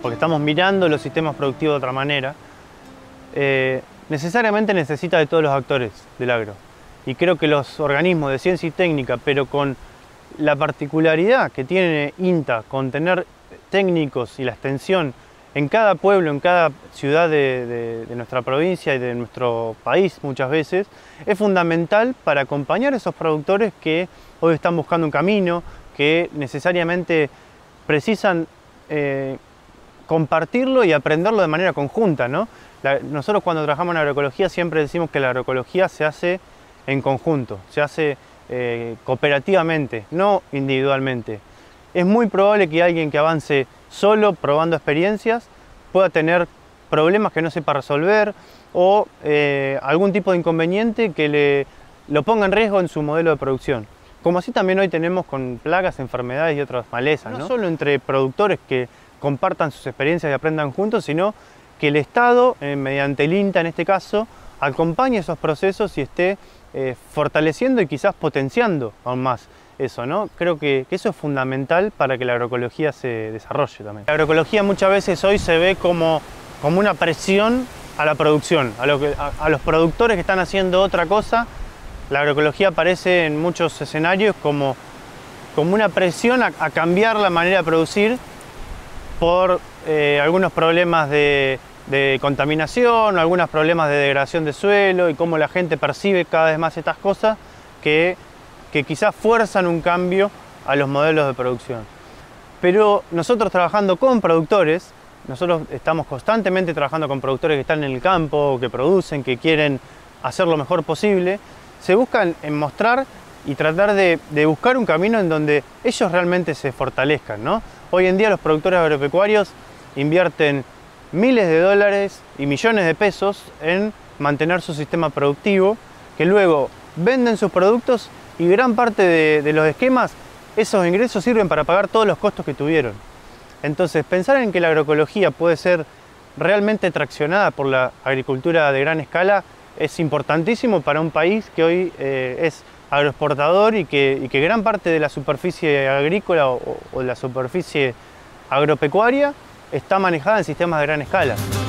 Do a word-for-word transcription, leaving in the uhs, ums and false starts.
porque estamos mirando los sistemas productivos de otra manera, eh, necesariamente necesita de todos los actores del agro. Y creo que los organismos de ciencia y técnica, pero con la particularidad que tiene INTA con tener técnicos y la extensión en cada pueblo, en cada ciudad de, de, de nuestra provincia y de nuestro país muchas veces, es fundamental para acompañar a esos productores que hoy están buscando un camino, que necesariamente precisan eh, compartirlo y aprenderlo de manera conjunta, ¿no? La, nosotros cuando trabajamos en agroecología siempre decimos que la agroecología se hace en conjunto, se hace eh, cooperativamente, no individualmente. Es muy probable que alguien que avance solo probando experiencias pueda tener problemas que no sepa resolver o eh, algún tipo de inconveniente que le, lo ponga en riesgo en su modelo de producción. Como así también hoy tenemos con plagas, enfermedades y otras malezas, ¿no? No solo entre productores que compartan sus experiencias y aprendan juntos, sino que el Estado, eh, mediante el INTA en este caso, acompañe esos procesos y esté eh, fortaleciendo y quizás potenciando aún más eso, ¿no? Creo que, que eso es fundamental para que la agroecología se desarrolle también. La agroecología muchas veces hoy se ve como, como una presión a la producción, a, lo que, a, a los productores que están haciendo otra cosa. La agroecología aparece en muchos escenarios como, como una presión a, a cambiar la manera de producir por eh, algunos problemas de, de contaminación, algunos problemas de degradación de suelo y cómo la gente percibe cada vez más estas cosas que que quizás fuerzan un cambio a los modelos de producción. Pero nosotros trabajando con productores, nosotros estamos constantemente trabajando con productores que están en el campo, que producen, que quieren hacer lo mejor posible, se buscan en mostrar y tratar de, de buscar un camino en donde ellos realmente se fortalezcan, ¿no? Hoy en día los productores agropecuarios invierten miles de dólares y millones de pesos en mantener su sistema productivo, que luego venden sus productos y gran parte de, de los esquemas, esos ingresos sirven para pagar todos los costos que tuvieron. Entonces, pensar en que la agroecología puede ser realmente traccionada por la agricultura de gran escala es importantísimo para un país que hoy eh, es agroexportador y que, y que gran parte de la superficie agrícola o, o de la superficie agropecuaria está manejada en sistemas de gran escala.